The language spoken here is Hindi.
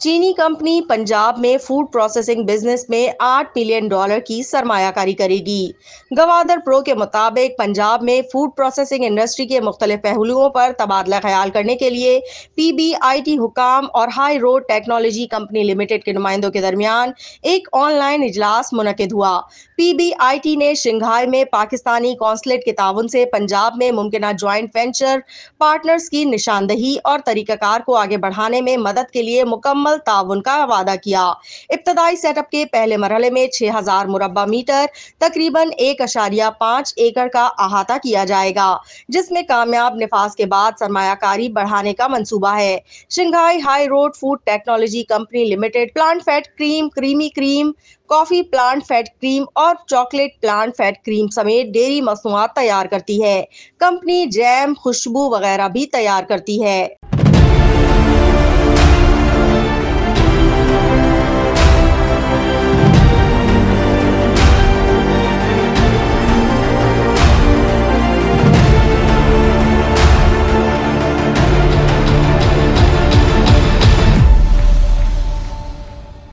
चीनी कंपनी पंजाब में फूड प्रोसेसिंग बिजनेस में $8 बिलियन की सरमायाकारी करेगी। गवादर प्रो के मुताबिक पंजाब में फूड प्रोसेसिंग इंडस्ट्री के मुख्तलिफ पहलुओं पर तबादला ख्याल करने के लिए पीबीआईटी हुकाम और high road technology company limited के नुमाइंदों के दरमियान एक ऑनलाइन इजलास मुनक्किद हुआ। पीबीआईटी ने शंघाई में पाकिस्तानी कौंसलेट के ताउन से पंजाब में मुमकिन ज्वाइंट वेंचर पार्टनर्स की निशानदही और तरीकाकार को आगे बढ़ाने में मदद के लिए मुकम्मल ताउन का वादा किया। इब्तदाई सेटअप के पहले मरहले में 6000 मुरब्बा मीटर तकरीबन 1.5 एकड़ का अहाता किया जाएगा, जिसमें कामयाब निफाज के बाद सरमायाकारी बढ़ाने का मंसूबा है। Shanghai high road food technology company limited plant fat cream, creamy cream, coffee plant fat cream और चॉकलेट प्लांट फैट क्रीम समेत डेयरी मसनूआत तैयार करती है। कंपनी जैम, खुशबू वगैरह भी तैयार करती है।